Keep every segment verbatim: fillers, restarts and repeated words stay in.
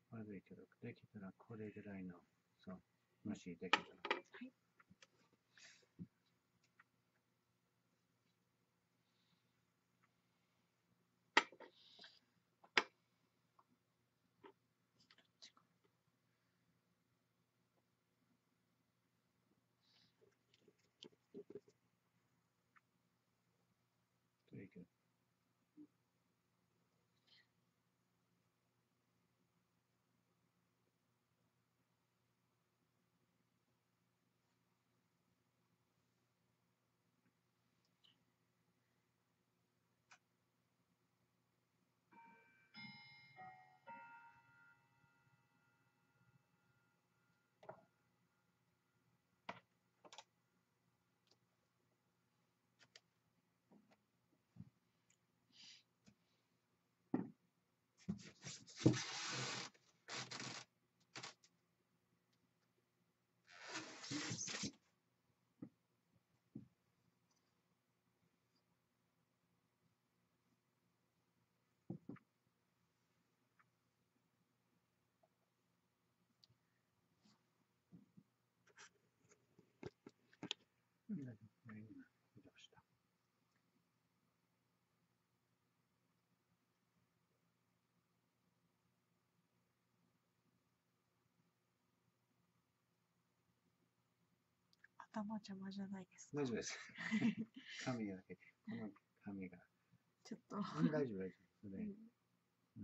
悪いけど、できたらこれぐらいの、そう、もしできたら。はい。いいけど。うん、大丈夫。今、移動した。 頭邪魔じゃないですか。 大丈夫です。髪だけ、この髪が。 ちょっと。 うん、大丈夫、大丈夫。それ、うん。うん。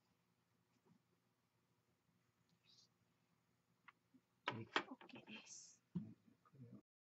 OK です。